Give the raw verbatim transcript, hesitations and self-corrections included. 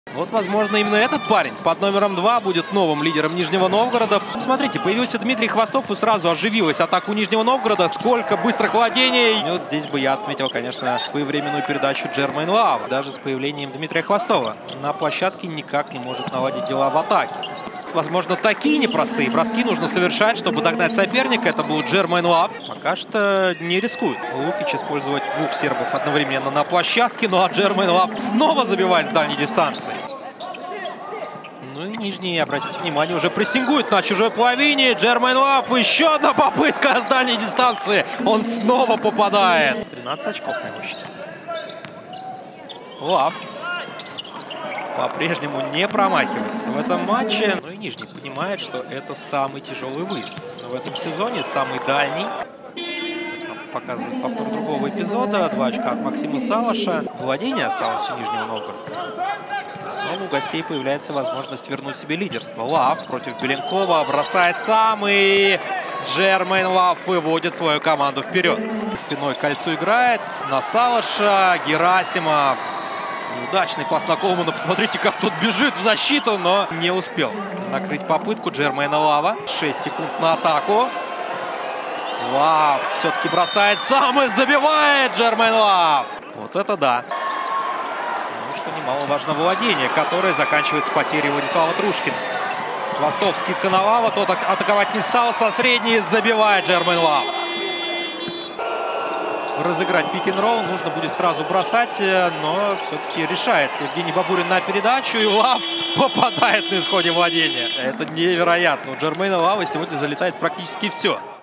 Вот, возможно, именно этот парень под номером два будет новым лидером Нижнего Новгорода. Смотрите, появился Дмитрий Хвостов, и сразу оживилась атака у Нижнего Новгорода. Сколько быстрых владений. И вот здесь бы я отметил, конечно, своевременную передачу Джермейн Лав. Даже с появлением Дмитрия Хвостова на площадке никак не может наладить дела в атаке. Возможно, такие непростые броски нужно совершать, чтобы догнать соперника. Это был Джермейн Лав. Пока что не рискует Лукич использовать двух сербов одновременно на площадке. Ну а Джермейн Лав снова забивает с дальней дистанции. Ну и Нижний, обратите внимание, уже прессингует на чужой половине. Джермейн Лав. Еще одна попытка с дальней дистанции. Он снова попадает. тринадцать очков на его счету. Лав по-прежнему не промахивается в этом матче. Ну и Нижний понимает, что это самый тяжелый выезд в этом сезоне, самый дальний. Сейчас нам показывают повтор другого эпизода. Два очка от Максима Салаша. Владение осталось у Нижнего Новгорода. Снова у гостей появляется возможность вернуть себе лидерство. Лав против Беленкова бросает сам, и Джермейн Лав выводит свою команду вперед. Спиной к кольцу играет на Салаша. Герасимов. Неудачный пас на Колмана. Посмотрите, как тут бежит в защиту, но не успел накрыть попытку Джермейна Лава. шесть секунд на атаку. Лав все-таки бросает сам и забивает Джермейн Лав. Вот это да. Ну, что немаловажно, владение, которое заканчивается потерей Владислава Трушкина. Хвостов, скидка на Лава. Тот атаковать не стал. Со средней забивает Джермейн Лав. Разыграть пик-н-ролл нужно будет сразу бросать, но все-таки решается Евгений Бабурин на передачу, и Лав попадает на исходе владения. Это невероятно. У Джермейна Лава сегодня залетает практически все.